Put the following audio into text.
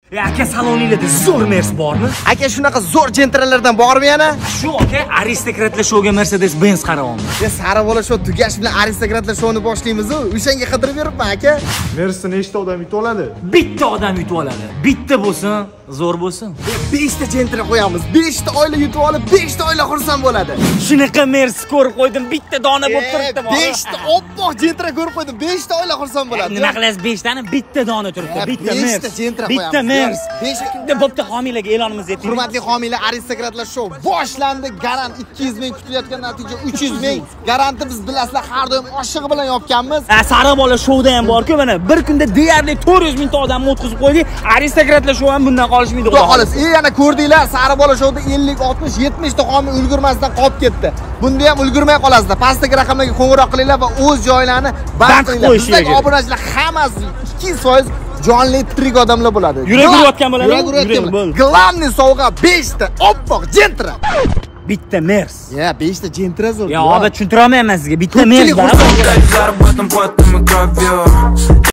Aka saloningizda zo'r Mercedes bormi? Aka shunaqa zo'r jentralardan bormi yana? Shu aka aristokratlar shouga Mercedes Benz qaravomni. Sari bola shu tugash bilan aristokratlar showni boshlaymiz-ku. O'shanga qidirib yuribman aka. Mercedes nechta odam yutib oladi? Bitta odam yutib oladi. Bitta bo'lsin, zo'r bo'lsin. 5 ta jentra qo'yamiz. 5 ta oila yutib olib, 5 ta oila xursand bo'ladi. Shunaqa Mercedes ko'rib qo'ydim, bitta dona bo'lib turibdi. 5 ta oppoq jentra ko'rib qo'ydim, 5 ta oila xursand bo'ladi. Nima qilasiz 5 tani? Bitta dona turibdi, bitta Mercedes. 5 ta jentra qo'yamiz. Bitta Mercedes. Bo'pti, homiylarga e'lonimizni ayting. Hurmatli homiylar, aristokratlar show boshlandi. Garant 200 ming kutilayotgan natija 300 ming. Garanti biz bilasizlar har doim oshig'i bilan yopganmiz. Sariq bola shouda ham bor-ku, mana bir kunda deyarli 400 mingta odamni o'tkazib qo'ydik. Aristokratlar show ham bundan qolishmaydi. Xudo xolis. Yana ko'rdinglar, sariq bola showda 50, 60, 70 ta homiy ulgurmasdan qolib ketdi. Bunda ham ulgurmay qolasizlar. Pastdagi raqamlarga qo'ng'iroq qilinglar va o'z joylarini band qilinglar. Bizdagi obunachilar hammasi 200% jonli tirik odamlar bo'ladi. Yurak urayotgan bo'ladi. Yurak bo'ladi. Glavniy sovg'a 5 ta oppoq jentra. Bitta Mercedes. Ya 5 ta jentra zo'r. Yo, obat tushuntirolmayman sizga. Bitta Mercedes.